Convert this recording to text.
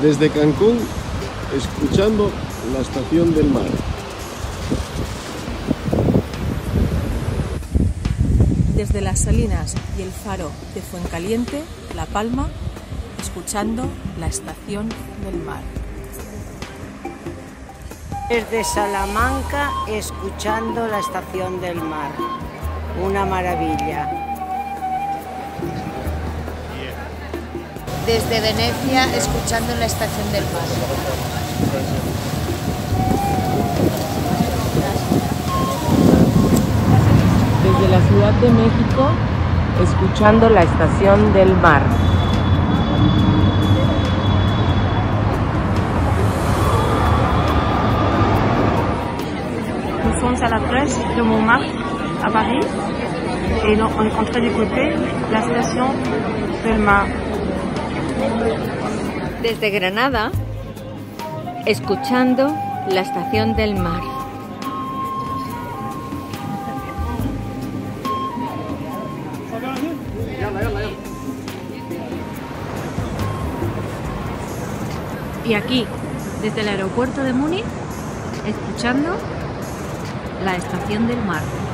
Desde Cancún, escuchando la estación del mar. Desde Las Salinas y el Faro de Fuencaliente, La Palma, escuchando la estación del mar. Desde Salamanca, escuchando la estación del mar. Una maravilla. Desde Venecia, escuchando la estación del mar. Desde la Ciudad de México, escuchando la estación del mar. Nous sommes à la plage de Montmartre, à Paris, et on est en train d'écouter la station del mar. Desde Granada, escuchando la estación del mar. Y aquí, desde el aeropuerto de Múnich, escuchando la estación del mar.